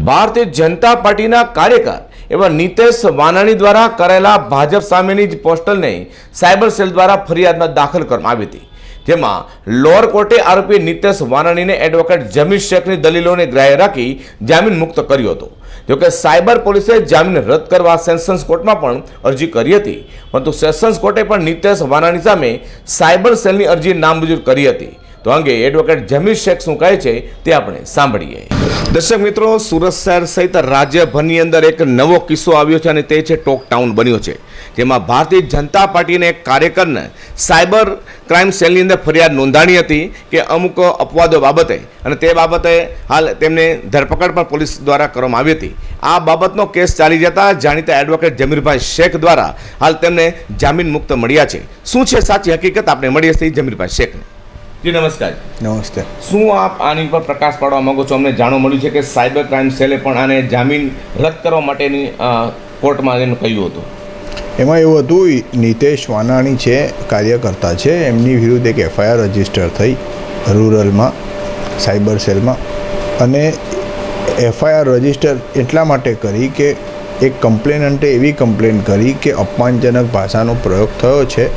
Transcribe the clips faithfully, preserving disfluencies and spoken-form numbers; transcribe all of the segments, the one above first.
ભારતીય જનતા પાર્ટીના કાર્યકર એવા નિતેશ વાનાણી દ્વારા કરેલા ભાજપ સામેની જ પોસ્ટલને સાયબર સેલ દ્વારા ફરિયાદમાં દાખલ કરવામાં આવી હતી, જેમાં લોઅર કોર્ટે આરોપી નિતેશ વાનાણીને એડવોકેટ જમીર શેખની દલીલોને ગ્રાહ્ય રાખી જામીન મુક્ત કર્યો હતો। જોકે સાયબર પોલીસે જામીન રદ કરવા સેશન્સ કોર્ટમાં પણ અરજી કરી હતી, પરંતુ સેશન્સ કોર્ટે પણ નિતેશ વાનાણી સામે સાયબર સેલની અરજી નામંજૂર કરી હતી। તો અંગે એડવોકેટ જમીર શેખ શું કહે છે તે આપણે સાંભળીએ। દર્શક મિત્રો, સુરત શહેર સહિત રાજ્યભરની અંદર એક નવો કિસ્સો આવ્યો છે અને તે છે ટોક ટાઉન બન્યો છે, જેમાં ભારતીય જનતા પાર્ટીના એક કાર્યકરને સાયબર ક્રાઇમ સેલની અંદર ફરિયાદ નોંધાણી હતી કે અમુક અપવાદો બાબતે, અને તે બાબતે હાલ તેમને ધરપકડ પણ પોલીસ દ્વારા કરવામાં આવી હતી। આ બાબતનો કેસ ચાલી જતા જાણીતા એડવોકેટ જમીરભાઈ શેખ દ્વારા હાલ તેમને જામીન મુક્ત મળ્યા છે। શું છે સાચી હકીકત, આપણે મળીએ છીએ જમીરભાઈ શેખને। જી નમસ્કાર। નમસ્તે। શું આપ આની પર પ્રકાશ પાડવા માંગો છો? અમને જાણવા મળ્યું છે કે સાયબર ક્રાઇમ સેલે પણ આને જામીન રદ કરવા માટેની કોર્ટમાં એનું કહ્યું હતું। એમાં એવું હતું, નિતેશ વાનાણી છે, કાર્યકર્તા છે, એમની વિરુદ્ધ એક એફઆઈઆર રજીસ્ટર થઈ રૂરલમાં સાયબર સેલમાં, અને એફઆઈઆર રજીસ્ટર એટલા માટે કરી કે એક કમ્પ્લેનન્ટે એવી કમ્પ્લેન કરી કે અપમાનજનક ભાષાનો પ્રયોગ થયો છે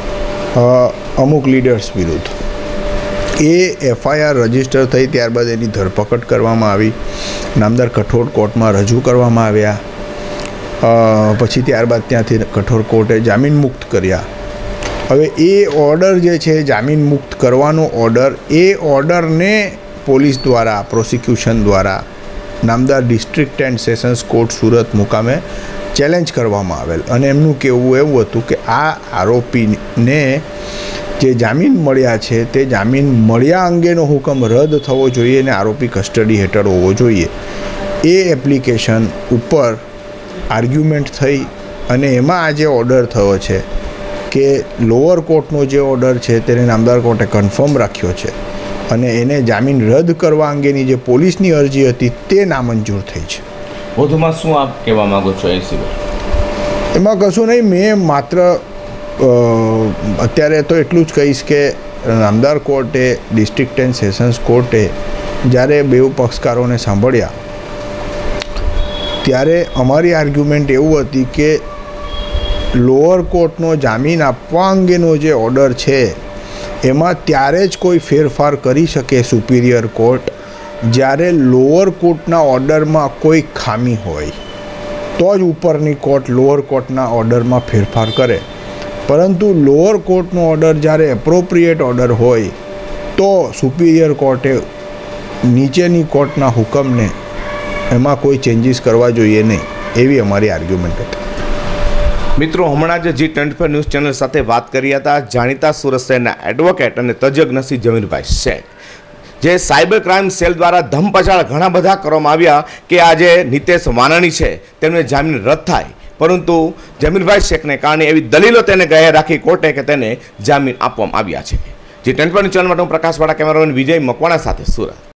અમુક લીડર્સ વિરુદ્ધ। એ એફઆઈઆર રજીસ્ટર થઈ ત્યારબાદ એની ધરપકડ કરવામાં આવી, નામદાર કઠોળ કોર્ટમાં રજૂ કરવામાં આવ્યા, પછી ત્યારબાદ ત્યાંથી કઠોળ કોર્ટે જામીન મુક્ત કર્યા। હવે એ ઓર્ડર જે છે જામીન મુક્ત કરવાનો ઓર્ડર, એ ઓર્ડરને પોલીસ દ્વારા, પ્રોસિક્યુશન દ્વારા નામદાર district and sessions court Surat મુકામે ચેલેન્જ કરવામાં આવેલ, અને એમનું કહેવું એવું હતું કે આ આરોપીને જે જામીન મળ્યા છે તે જામીન મળ્યા અંગેનો હુકમ રદ થવો જોઈએ અને આરોપી કસ્ટડી હેઠળ હોવો જોઈએ। એ એપ્લિકેશન ઉપર આર્ગ્યુમેન્ટ થઈ અને એમાં આ જે ઓર્ડર થયો છે કે લોઅર કોર્ટનો જે ઓર્ડર છે તેને નામદાર કોર્ટે કન્ફર્મ રાખ્યો છે, અને એને જામીન રદ કરવા અંગેની જે પોલીસની અરજી હતી તે નામંજૂર થઈ છે। વધુમાં શું આપ કહેવા માગો છો? એ સિવાય એમાં કશું નહીં, મેં માત્ર અત્યારે તો એટલું જ કહીશ કે નામદાર કોર્ટે, ડિસ્ટ્રિક્ટ એન્ડ સેશન્સ કોર્ટે જ્યારે બેઉ પક્ષકારોને સાંભળ્યા ત્યારે અમારી આર્ગ્યુમેન્ટ એવું હતી કે લોઅર કોર્ટનો જામીન આપવા અંગેનો જે ઓર્ડર છે એમાં ત્યારે જ કોઈ ફેરફાર કરી શકે સુપિરિયર કોર્ટ જ્યારે લોઅર કોર્ટના ઓર્ડરમાં કોઈ ખામી હોય, તો જ ઉપરની કોર્ટ લોઅર કોર્ટના ઓર્ડરમાં ફેરફાર કરે। પરંતુ લોઅર કોર્ટનો ઓર્ડર જ્યારે એપ્રોપ્રિએટ ઓર્ડર હોય તો સુપિરિયર કોર્ટે નીચેની કોર્ટના હુકમને એમાં કોઈ ચેન્જીસ કરવા જોઈએ નહીં, એવી અમારી આર્ગ્યુમેન્ટ હતી। મિત્રો, હમણાં જ G twenty four news channel સાથે વાત કરી હતા જાણીતા સુરત શહેરના એડવોકેટ અને તજજ્ઞ શ્રી જમીરભાઈ શેખ, જે સાયબર ક્રાઇમ સેલ દ્વારા ધમપછાડ ઘણા બધા કરવામાં આવ્યા કે આજે નિતેશ વાનાણી છે તેમને જામીન રદ થાય, પરંતુ જમીરભાઈ શેખને કારણે એવી દલીલો તેને ગયા રાખી કોર્ટે કે તેને જામીન આપવામાં આવ્યા છે। જે ટ્વેન્ટી ફોર ન્યૂઝ ચેનલ માટે હું પ્રકાશવાળા, કેમેરામેન વિજય મકવાણા સાથે સુરત।